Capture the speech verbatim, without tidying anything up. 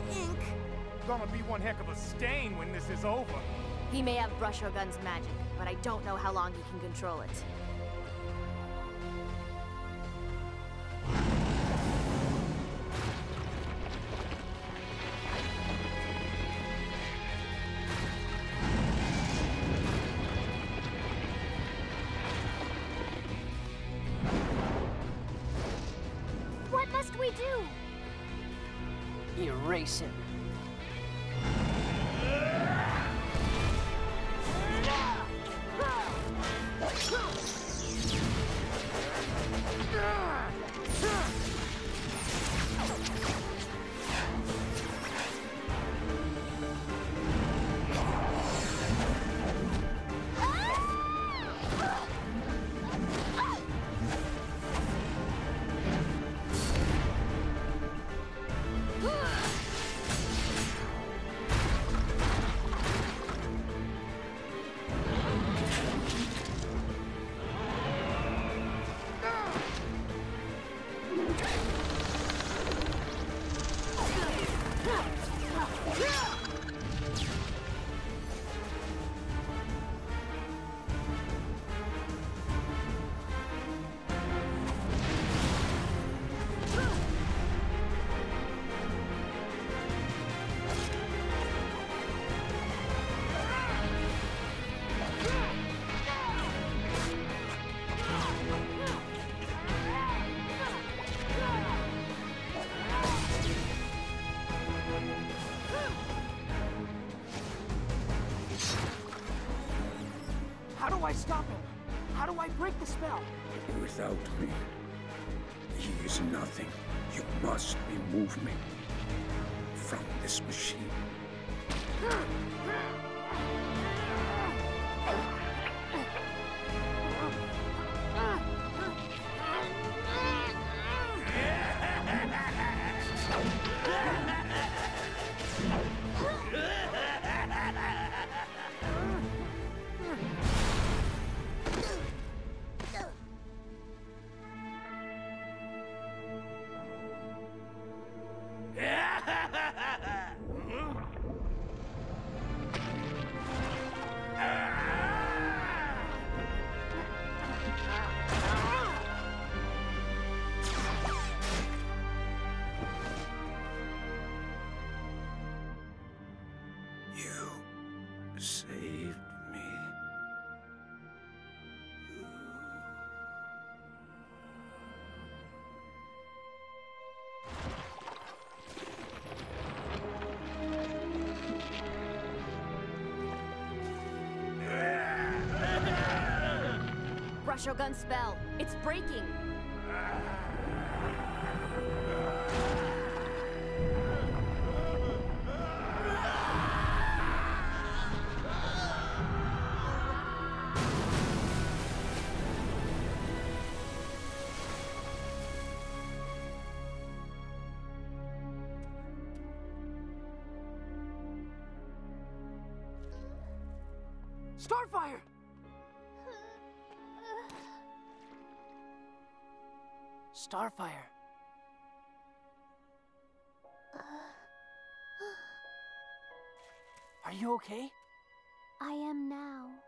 ink. Gonna be one heck of a stain when this is over. He may have Brush Shogun's magic, but I don't know how long he can control it. What must we do? Erase him. How do I stop him? How do I break the spell? Without me, he is nothing. You must remove me from this machine. You saved me. Brush Shogun's spell. It's breaking. Starfire! Starfire. Are you okay? I am now.